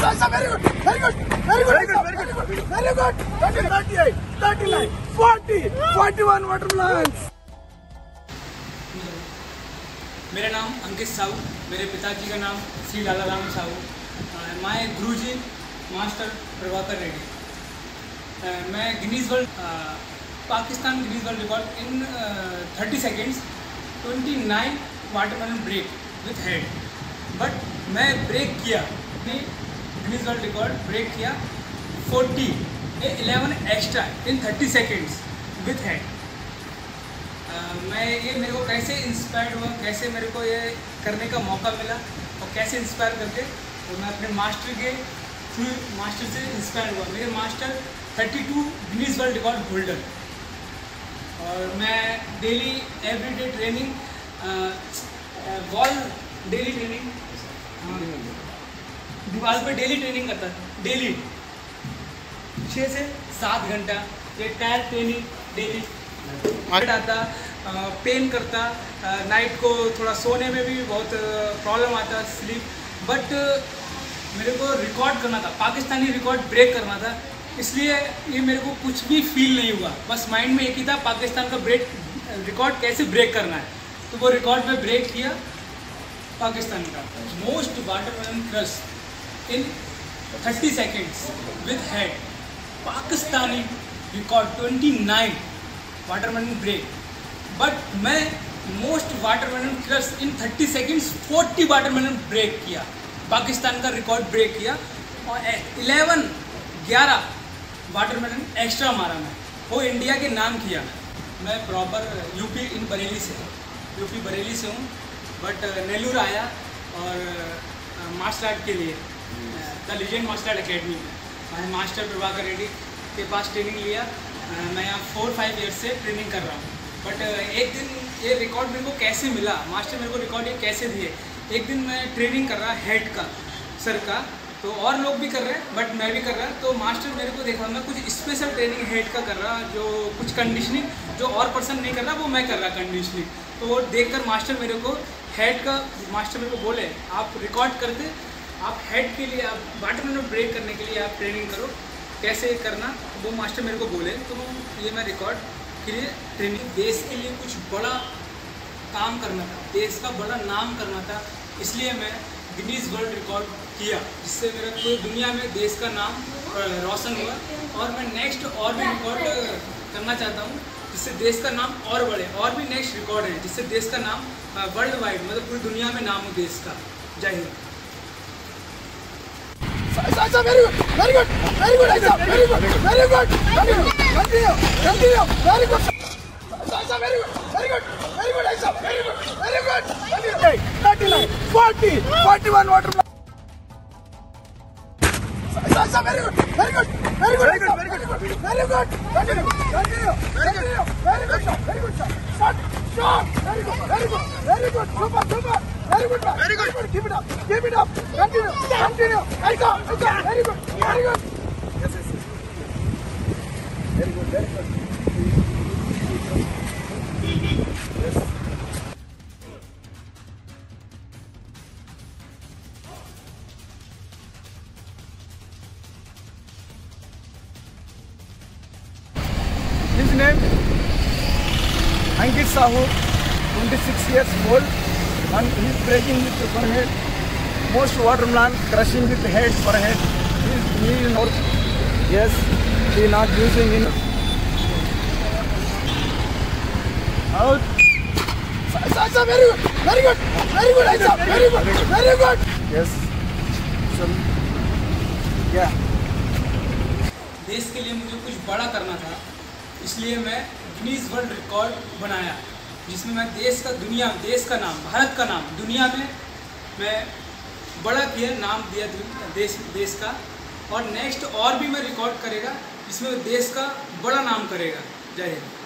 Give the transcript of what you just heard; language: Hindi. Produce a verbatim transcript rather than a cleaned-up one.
Very good, very good, very good, very good, very good, very good. thirty-eight, thirty-nine, forty, forty-one watermelons. मेरा नाम अंकित साहू, मेरे पिताजी का नाम श्री लाला राम साहू, माय गुरुजी मास्टर प्रभाकर रेड्डी। मैं Guinness World Pakistan Guinness World Record in thirty seconds twenty nine watermelon break with head, but मैं ब्रेक किया गिनीज वर्ल्ड रिकॉर्ड ब्रेक किया forty eleven extra in thirty seconds with head. मैं ये मेरे को कैसे इंस्पायर्ड हुआ, कैसे मेरे को ये करने का मौका मिला और कैसे इंस्पायर करके तो मैं अपने मास्टर के थ्रू मास्टर से इंस्पायर हुआ। मेरे master thirty two Guinness World Record holder, और मैं daily everyday training wall daily training दीवार पर डेली ट्रेनिंग करता डेली छः से सात घंटा। ये टायर ट्रेनिंग डेली आता, पेन करता, नाइट को थोड़ा सोने में भी बहुत प्रॉब्लम आता स्लीप, बट मेरे को रिकॉर्ड करना था, पाकिस्तानी रिकॉर्ड ब्रेक करना था, इसलिए ये मेरे को कुछ भी फील नहीं हुआ। बस माइंड में एक ही था पाकिस्तान का ब्रेक रिकॉर्ड कैसे ब्रेक करना है, तो वो रिकॉर्ड में ब्रेक किया पाकिस्तान का। Most watermelon crush in thirty seconds with head, Pakistani record twenty nine watermelon break, but मैं most watermelon crush in thirty seconds forty watermelon break किया, पाकिस्तान का रिकॉर्ड ब्रेक किया, और इलेवन ग्यारह वाटरमेलन एक्स्ट्रा मारा मैं, वो इंडिया के नाम किया। मैं प्रॉपर यूपी इन बरेली से यूपी बरेली से हूँ, बट नेल्लूर आया और मार्शल आर्ट के लिए The Legend Martial Art Academy में मास्टर प्रभाकर रेड्डी के पास ट्रेनिंग लिया। मैं यहाँ फोर फाइव ईयर्स से ट्रेनिंग कर रहा हूँ, बट एक दिन ये रिकॉर्ड मेरे को कैसे मिला, मास्टर मेरे को रिकॉर्ड ये कैसे दिए। एक दिन मैं ट्रेनिंग कर रहा हेड का सर का, तो और लोग भी कर रहे हैं बट मैं भी कर रहा, तो मास्टर मेरे को देखा मैं कुछ स्पेशल ट्रेनिंग हेड का कर रहा, जो कुछ कंडीशनिंग जो और पर्सन नहीं कर रहा वो मैं कर रहा कंडीशनिंग। तो वो देखकर मास्टर मेरे को हेड का मास्टर मेरे को बोले आप रिकॉर्ड करते, आप हेड के लिए आप वाटरमेलन ब्रेक करने के लिए आप ट्रेनिंग करो, कैसे करना, वो मास्टर मेरे को बोले। तो ये मैं रिकॉर्ड के लिए ट्रेनिंग, देश के लिए कुछ बड़ा काम करना था, देश का बड़ा नाम करना था, इसलिए मैं गिनीज वर्ल्ड रिकॉर्ड किया, जिससे मेरा पूरी दुनिया में देश का नाम रोशन हुआ। और मैं नेक्स्ट और भी रिकॉर्ड करना चाहता हूँ, जिससे देश का नाम और बढ़े, और भी नेक्स्ट रिकॉर्ड है जिससे देश का नाम वर्ल्ड वाइड मतलब पूरी दुनिया में नाम हो देश का। जय Hind. Very good, very good, very good, very good, very good. Continue, continue, continue. Very good. Very good, very good, very good, very good, very good. Continue. thirty-nine, forty, forty-one watermelon. Very good, very good, very good, very good, very good, very good. Continue, continue, continue. Very good shot, very good shot. Shot, shot. Very good, very good, very good. Super, super. Very good, very good. Keep it up, keep it up. Continue, continue. Aika, Aika. Very good, very good. Yes, yes, yes. Very good, very good. Yes. His name Ankit Sahu, twenty-six years old. And he is breaking with the forehead, most watermelon crushing with the head forehead. He is, he is not, yes, he is not using in. Out. Aisa, very good, very good, very good, Aisa, very good, very good. Yes. So, yeah. देश के लिए मुझे कुछ बड़ा करना था, इसलिए मैं गिनीज वर्ल्ड रिकॉर्ड बनाया, जिसमें मैं देश का दुनिया देश का नाम भारत का नाम दुनिया में मैं बड़ा किया, नाम दिया देश देश का। और नेक्स्ट और भी मैं रिकॉर्ड करेगा जिसमें देश का बड़ा नाम करेगा। जय हिंद।